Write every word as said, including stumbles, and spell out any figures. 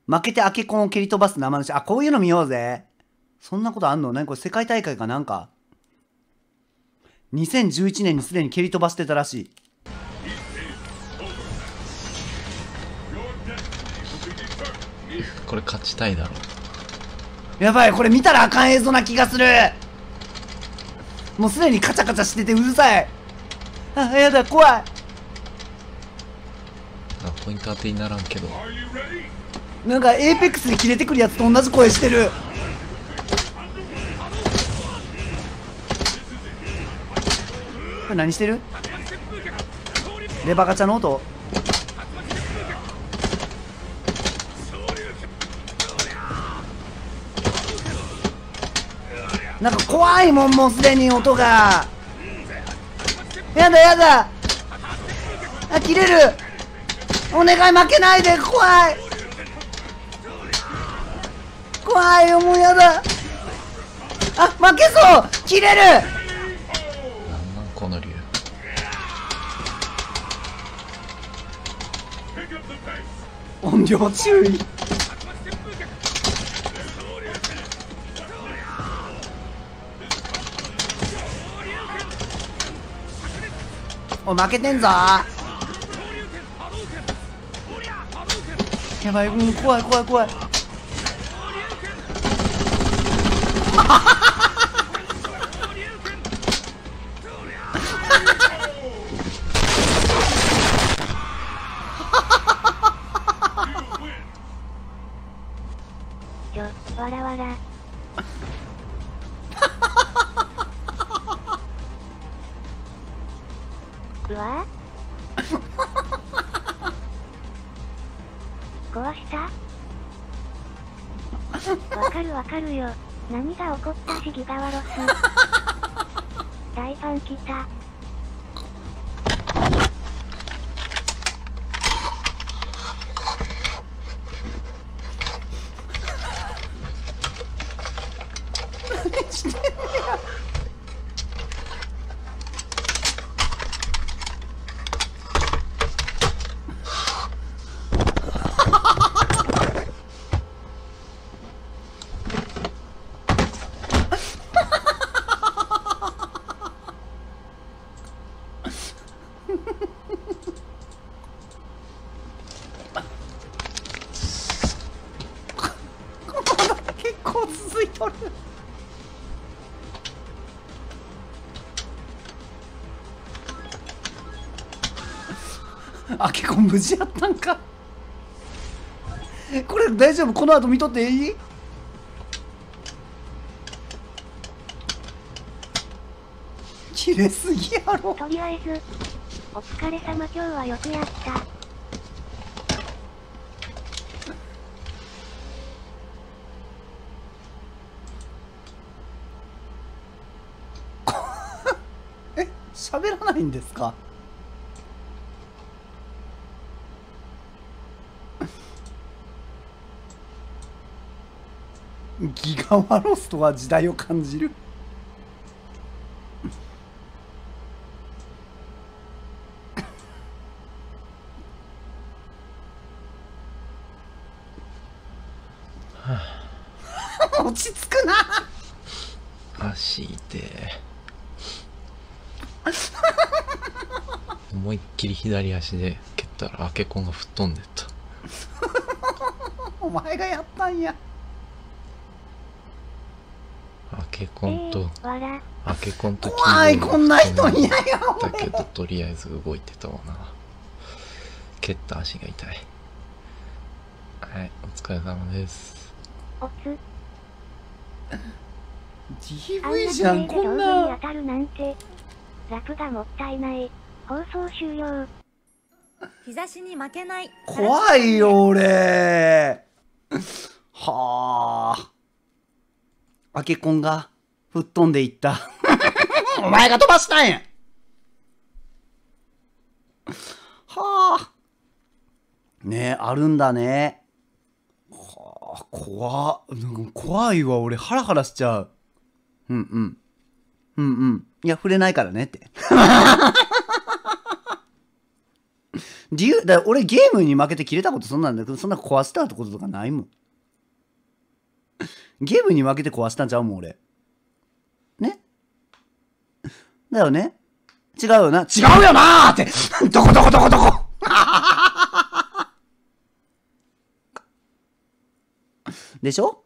負けてアケコンを蹴り飛ばす生主。あ、こういうの見ようぜ。そんなことあんの？何これ世界大会かなんか。にせんじゅういちねんにすでに蹴り飛ばしてたらしい。 これ勝ちたいだろ。 やばい、これ見たらあかん映像な気がする。もうすでにカチャカチャしててうるさい。あ、やだ、怖い。 あ、ポイント当てにならんけど。 なんかエーペックスで切れてくるやつと同じ声してる。これ何してる？レバガチャの音。なんか怖いもん、もうすでに音が。やだやだ。あ、切れる。お願い負けないで。怖い怖いよ、もうやだ。あ、負けそう。切れる。 なんなんこの竜。 音量注意。おい、負けてんぞ。やばい、うん、怖い怖い怖い。 ちょ、わらわら。うわ壊したわかるわかるよ。何が起こったしギガワロス。大ファン来た。結構続いとる。あ、結構無事やったんか。これ大丈夫？この後見とっていい？切れすぎやろ。とりあえずお疲れ様、今日はよくやった。 え、喋らないんですか？ギガワロスとは時代を感じる。落ち着くな。 足痛え。思いっきり左足で蹴ったらアケコンが吹っ飛んでった。 お前がやったんや。 アケコンと、 えー、わらアケコンと怖い、こんな人嫌や。 だけどとりあえず動いてたわな。蹴った足が痛い。はい、お疲れ様です。 おつディーブイ じゃん、こんなにな。 当たるなんてラプがもったいない。放送終了。 日差しに負けない。 怖いよ、俺。はあ。アケコンが吹っ飛んでいった。お前が飛ばしたんや。はあ。ねえ、あるんだね。はあ、怖っ。なんか怖いわ、俺。ハラハラしちゃう。うんうん。うんうん。いや、触れないからねって。 理由、だから俺ゲームに負けて切れたことそんなんだけど、そんな壊したってこととかないもん。ゲームに負けて壊したんちゃうもん、俺。ねだよね違うよな違うよなーってどこどこどこどこでしょ